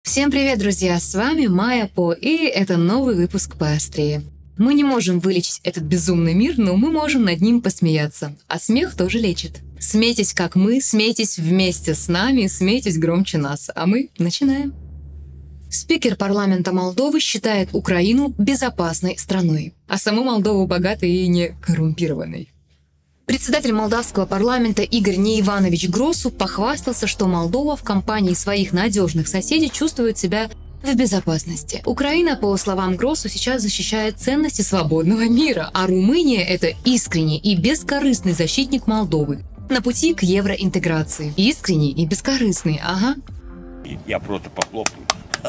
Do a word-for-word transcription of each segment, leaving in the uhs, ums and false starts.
Всем привет, друзья! С вами Майя По, и это новый выпуск «Поострее». Мы не можем вылечить этот безумный мир, но мы можем над ним посмеяться. А смех тоже лечит. Смейтесь, как мы, смейтесь вместе с нами, смейтесь громче нас. А мы начинаем. Спикер парламента Молдовы считает Украину безопасной страной, а саму Молдову богатой и не коррумпированной. Председатель молдавского парламента Игорь Неиванович Гросу похвастался, что Молдова в компании своих надежных соседей чувствует себя в безопасности. Украина, по словам Гросу, сейчас защищает ценности свободного мира, а Румыния – это искренний и бескорыстный защитник Молдовы на пути к евроинтеграции. Искренний и бескорыстный, ага. Я просто похлопаю.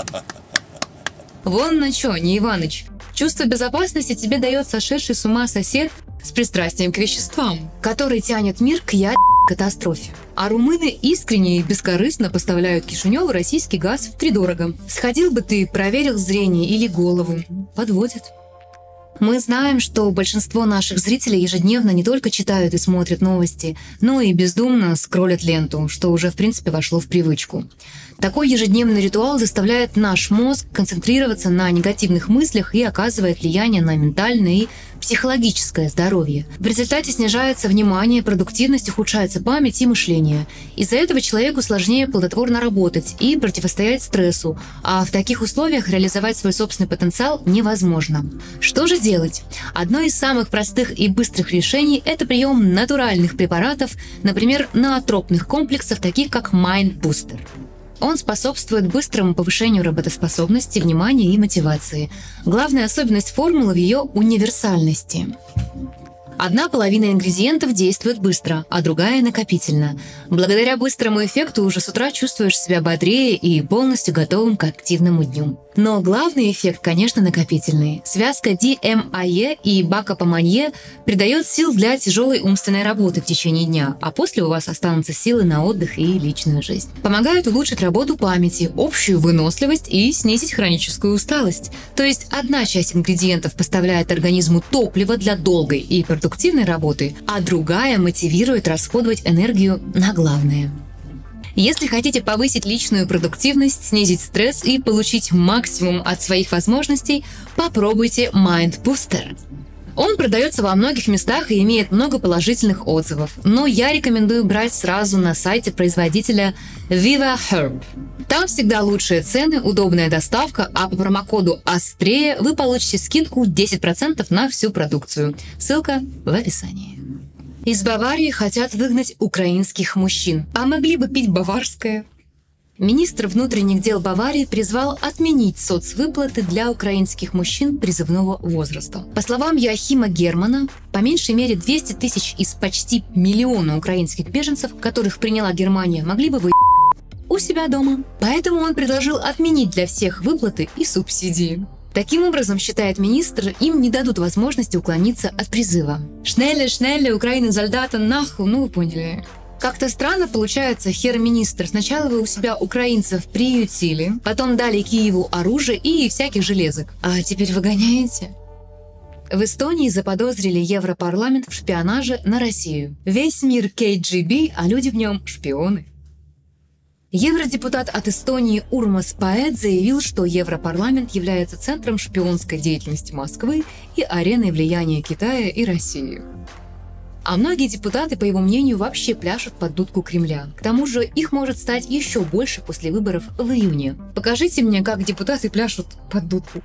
Вон на чё, Неиваныч. Чувство безопасности тебе дает сошедший с ума сосед с пристрастием к веществам, который тянет мир к ядерной катастрофе. А румыны искренне и бескорыстно поставляют Кишиневу российский газ втридорого. Сходил бы ты, проверил зрение или голову. Подводят. Мы знаем, что большинство наших зрителей ежедневно не только читают и смотрят новости, но и бездумно скроллят ленту, что уже в принципе вошло в привычку. Такой ежедневный ритуал заставляет наш мозг концентрироваться на негативных мыслях и оказывает влияние на ментальное и психологическое здоровье. В результате снижается внимание, продуктивность, ухудшается память и мышление. Из-за этого человеку сложнее плодотворно работать и противостоять стрессу, а в таких условиях реализовать свой собственный потенциал невозможно. Что же делать? Одно из самых простых и быстрых решений – это прием натуральных препаратов, например, ноотропных комплексов, таких как Mind Booster. Он способствует быстрому повышению работоспособности, внимания и мотивации. Главная особенность формулы в ее универсальности. Одна половина ингредиентов действует быстро, а другая накопительно. Благодаря быстрому эффекту уже с утра чувствуешь себя бодрее и полностью готовым к активному дню. Но главный эффект, конечно, накопительный. Связка ди эм а е и бакапоманье придает сил для тяжелой умственной работы в течение дня, а после у вас останутся силы на отдых и личную жизнь. Помогают улучшить работу памяти, общую выносливость и снизить хроническую усталость. То есть одна часть ингредиентов поставляет организму топливо для долгой и продуктивной работы, а другая мотивирует расходовать энергию на главное. Если хотите повысить личную продуктивность, снизить стресс и получить максимум от своих возможностей, попробуйте Mind Booster. Он продается во многих местах и имеет много положительных отзывов, но я рекомендую брать сразу на сайте производителя Viva Herb. Там всегда лучшие цены, удобная доставка, а по промокоду «Острее» вы получите скидку десять процентов на всю продукцию. Ссылка в описании. Из Баварии хотят выгнать украинских мужчин, а могли бы пить баварское. Министр внутренних дел Баварии призвал отменить соцвыплаты для украинских мужчин призывного возраста. По словам Йоахима Германа, по меньшей мере двести тысяч из почти миллиона украинских беженцев, которых приняла Германия, могли бы вы у себя дома. Поэтому он предложил отменить для всех выплаты и субсидии. Таким образом, считает министр, им не дадут возможности уклониться от призыва. Шнелле, шнелле, Украина, солдата, нахуй, ну вы поняли. Как-то странно получается, хер-министр. Сначала вы у себя украинцев приютили, потом дали Киеву оружие и всяких железок. А теперь выгоняете? В Эстонии заподозрили Европарламент в шпионаже на Россию. Весь мир кей джи би, а люди в нем шпионы. Евродепутат от Эстонии Урмас Паэт заявил, что Европарламент является центром шпионской деятельности Москвы и ареной влияния Китая и России. А многие депутаты, по его мнению, вообще пляшут под дудку Кремля. К тому же их может стать еще больше после выборов в июне. Покажите мне, как депутаты пляшут под дудку.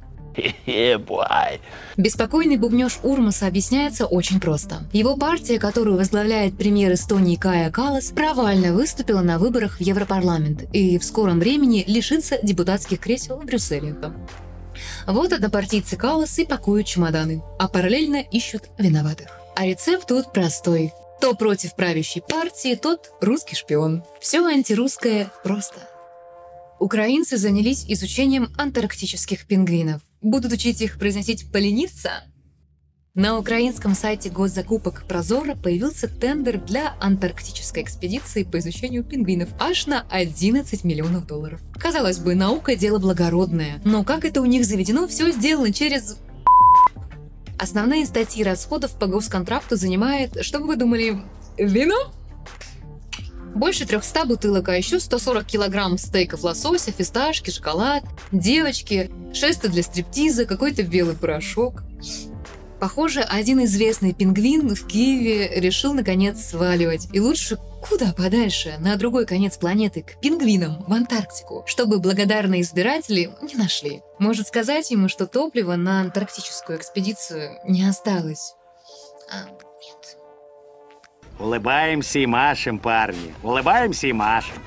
Беспокойный бубнёж Урмаса объясняется очень просто. Его партия, которую возглавляет премьер Эстонии Кая Каллас, провально выступила на выборах в Европарламент и в скором времени лишится депутатских кресел в Брюсселе. Вот однопартийцы Каллас и пакуют чемоданы, а параллельно ищут виноватых. А рецепт тут простой. Кто против правящей партии, тот русский шпион. Все антирусское просто. Украинцы занялись изучением антарктических пингвинов. Будут учить их произносить «полениться»? На украинском сайте госзакупок Прозоро появился тендер для антарктической экспедиции по изучению пингвинов аж на одиннадцать миллионов долларов. Казалось бы, наука – дело благородное, но как это у них заведено, все сделано через... Основные статьи расходов по госконтракту занимает, что бы вы думали, вино? Больше трехсот бутылок, а еще сто сорок килограмм стейков лосося, фисташки, шоколад, девочки, шесты для стриптиза, какой-то белый порошок. Похоже, один известный пингвин в Киеве решил наконец сваливать. И лучше куда подальше, на другой конец планеты, к пингвинам, в Антарктику, чтобы благодарные избиратели не нашли. Может сказать ему, что топлива на антарктическую экспедицию не осталось. А, нет. Улыбаемся и машем, парни. Улыбаемся и машем.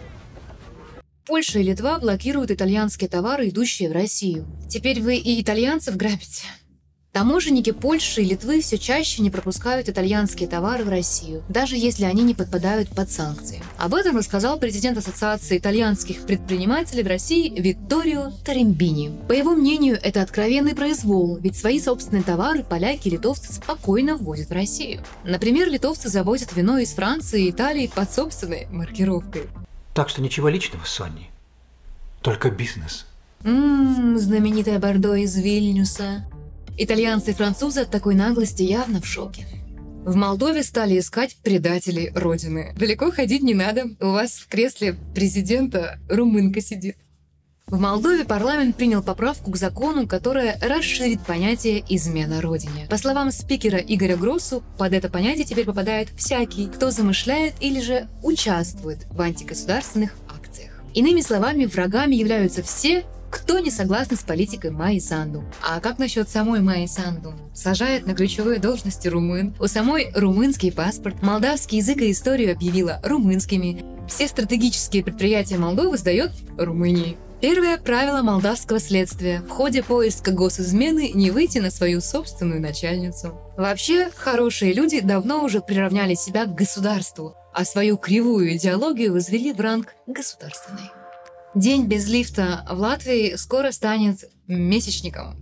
Польша и Литва блокируют итальянские товары, идущие в Россию. Теперь вы и итальянцев грабите? Таможенники Польши и Литвы все чаще не пропускают итальянские товары в Россию, даже если они не подпадают под санкции. Об этом рассказал президент Ассоциации итальянских предпринимателей в России Витторио Тарембини. По его мнению, это откровенный произвол, ведь свои собственные товары поляки и литовцы спокойно ввозят в Россию. Например, литовцы завозят вино из Франции и Италии под собственной маркировкой. Так что ничего личного, Сонни. Только бизнес. Ммм, знаменитое Бордо из Вильнюса. Итальянцы и французы от такой наглости явно в шоке. В Молдове стали искать предателей родины. Далеко ходить не надо, у вас в кресле президента румынка сидит. В Молдове парламент принял поправку к закону, которая расширит понятие «измена родине». По словам спикера Игоря Гроссу, под это понятие теперь попадает всякий, кто замышляет или же участвует в антигосударственных акциях. Иными словами, врагами являются все, кто не согласен с политикой Майи Санду. А как насчет самой Майи Санду? Сажает на ключевые должности румын. У самой румынский паспорт. Молдавский язык и историю объявила румынскими. Все стратегические предприятия Молдовы сдает Румынии. Первое правило молдавского следствия. В ходе поиска госизмены не выйти на свою собственную начальницу. Вообще, хорошие люди давно уже приравняли себя к государству, а свою кривую идеологию возвели в ранг государственной. День без лифта в Латвии скоро станет месячником.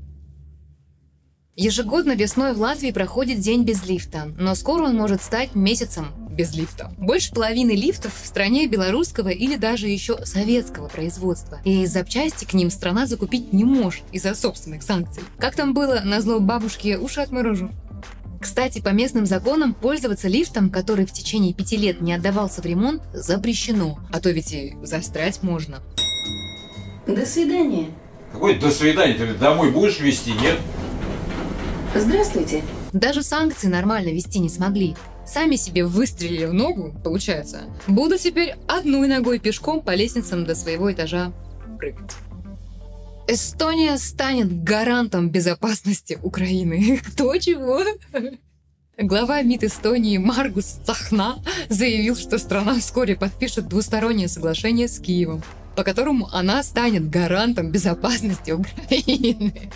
Ежегодно весной в Латвии проходит день без лифта, но скоро он может стать месяцем без лифта. Больше половины лифтов в стране белорусского или даже еще советского производства, и запчасти к ним страна закупить не может из-за собственных санкций. Как там было, назло бабушке уши отморожу. Кстати, по местным законам пользоваться лифтом, который в течение пяти лет не отдавался в ремонт, запрещено. А то ведь и застрять можно. До свидания. Какое до свидания? Ты домой будешь везти, нет? Здравствуйте. Даже санкции нормально вести не смогли. Сами себе выстрелили в ногу, получается. Буду теперь одной ногой пешком по лестницам до своего этажа прыгать. Эстония станет гарантом безопасности Украины. Кто чего? Глава МИД Эстонии Маргус Цахна заявил, что страна вскоре подпишет двустороннее соглашение с Киевом, по которому она станет гарантом безопасности Украины.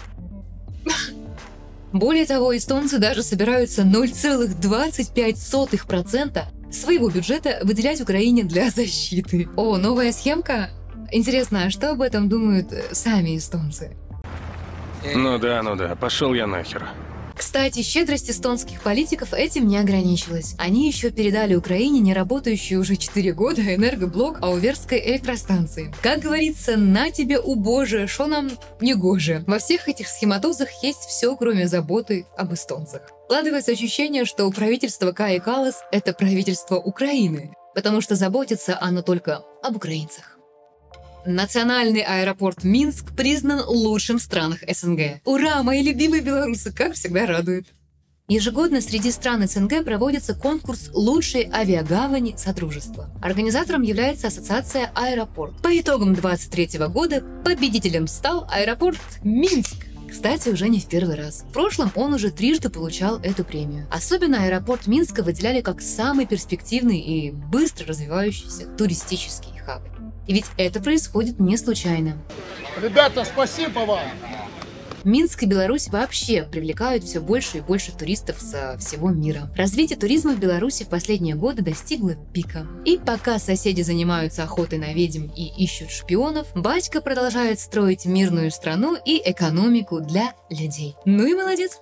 Более того, эстонцы даже собираются ноль целых двадцать пять сотых процента своего бюджета выделять Украине для защиты. О, новая схемка? Интересно, а что об этом думают сами эстонцы? Ну да, ну да, пошел я нахер. Кстати, щедрость эстонских политиков этим не ограничилась. Они еще передали Украине неработающую уже четыре года энергоблок Ауверской электростанции. Как говорится, на тебе убоже, шо нам не гоже. Во всех этих схематозах есть все, кроме заботы об эстонцах. Складывается ощущение, что у правительства Каи Каллас — это правительство Украины, потому что заботится оно только об украинцах. Национальный аэропорт Минск признан лучшим в странах СНГ. Ура, мои любимые белорусы, как всегда радует. Ежегодно среди стран СНГ проводится конкурс «Лучшей авиагавани Содружества». Организатором является ассоциация «Аэропорт». По итогам две тысячи двадцать третьего года победителем стал аэропорт Минск. Кстати, уже не в первый раз. В прошлом он уже трижды получал эту премию. Особенно аэропорт Минска выделяли как самый перспективный и быстро развивающийся туристический хаб. И ведь это происходит не случайно. Ребята, спасибо вам! Минск и Беларусь вообще привлекают все больше и больше туристов со всего мира. Развитие туризма в Беларуси в последние годы достигло пика. И пока соседи занимаются охотой на ведьм и ищут шпионов, батька продолжает строить мирную страну и экономику для людей. Ну и молодец!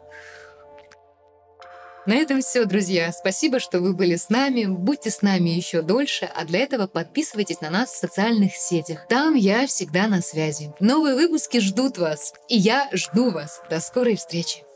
На этом все, друзья. Спасибо, что вы были с нами. Будьте с нами еще дольше, а для этого подписывайтесь на нас в социальных сетях. Там я всегда на связи. Новые выпуски ждут вас. И я жду вас. До скорой встречи.